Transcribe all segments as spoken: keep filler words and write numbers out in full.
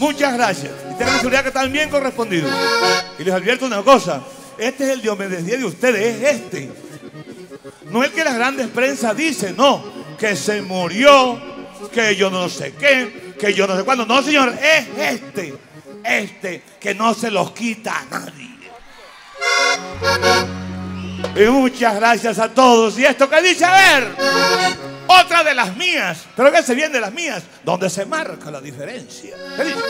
Muchas gracias. Y tengan seguridad que están bien correspondidos. Y les advierto una cosa. Este es el Diomedes Díaz de ustedes, es este. No el que las grandes prensas dicen, no. Que se murió, que yo no sé qué, que yo no sé cuándo. No, señor, es este. Este que no se los quita a nadie. Y muchas gracias a todos. Y esto que dice, a ver, otra de las mías, pero que se viene de las mías, donde se marca la diferencia. ¿Qué dice?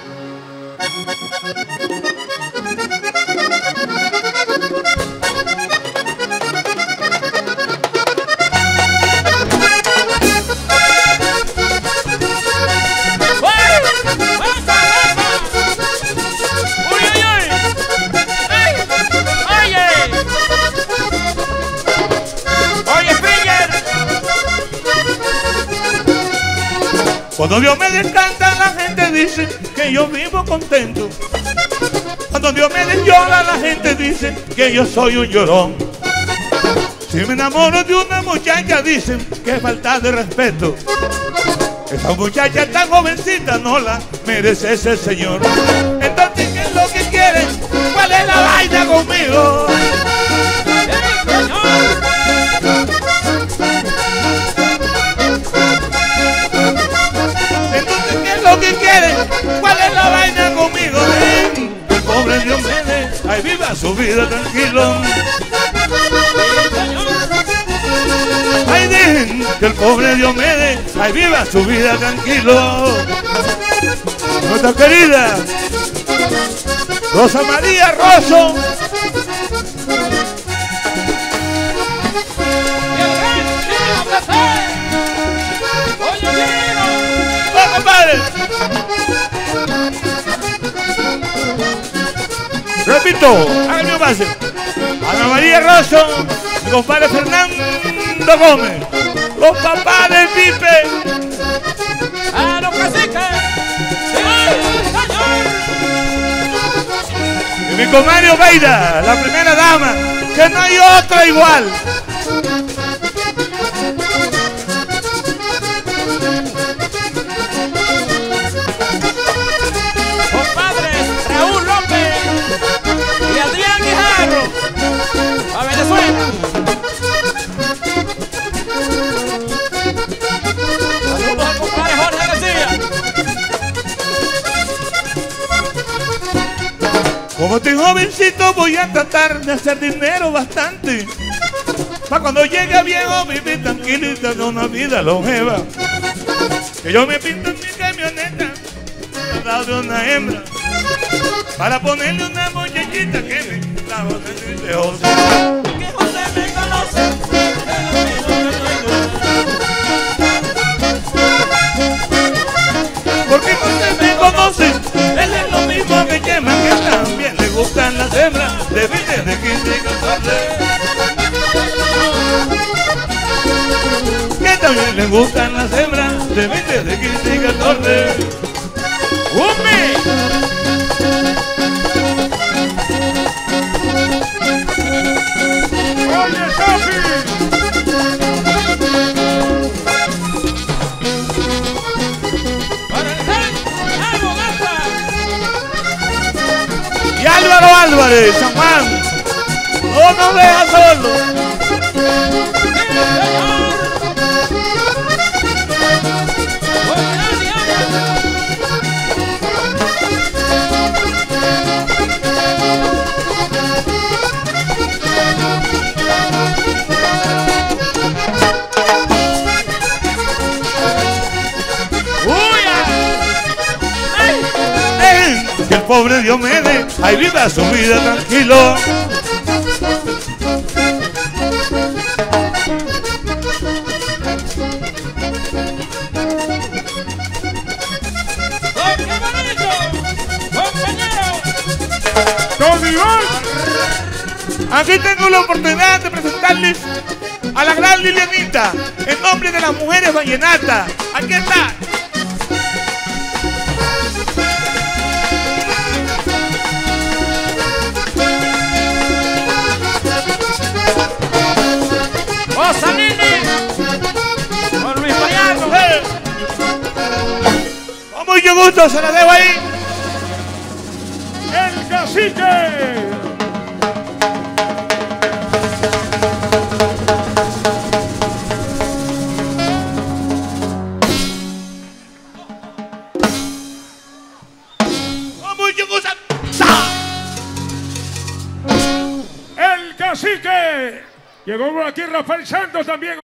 Cuando Diomedes canta, la gente dice que yo vivo contento. Cuando Diomedes llora, la gente dice que yo soy un llorón. Si me enamoro de una muchacha, dicen que es falta de respeto. Esta muchacha tan jovencita no la merece ese señor. Entonces, ¿qué es lo que quieren? ¿Cuál es la vaina conmigo? Lo que quieren, ¿cuál es la vaina conmigo? Ven, el pobre Diomedes, ahí viva su vida tranquilo. Ay, den, que el pobre Diomedes, ahí viva su vida tranquilo. Nuestra querida Rosa María Rosso. Compadre. Repito, háganme un pase. Ana María Rosso, mi compadre Fernando Gómez, los papás del Pipe. A los caciques. Y mi comadre Obeida, la primera dama, que no hay otra igual. A Venezuela. Saludos al compadre Jorge García. Como estoy jovencito, voy a tratar de hacer dinero bastante. Para cuando llegue viejo, vivir tranquilita de una vida longeva. Que yo me pinto en mi camioneta al lado de una hembra, para ponerle una muchachita que me la boca de José. Que José me conoce. Porque José me conoce. Él es lo mismo que Chema, que también le gustan las hembras de veinte, de quince y catorce. Que también le gustan las hembras de veinte, de quince y catorce. ¡Umi! ¡Oye, Sofi! Y Álvaro Álvarez, San Juan, no nos deja solo. Que el pobre Diomedes, ahí viva su vida tranquilo. Aquí tengo la oportunidad de presentarles a la gran Lilianita, en nombre de las mujeres vallenatas. Aquí está. Por Luis Mariano. ¡Hey! Vamos, llegó gusto, se la debo ahí. El cacique. El cacique. Llegó por aquí Rafael Santos también.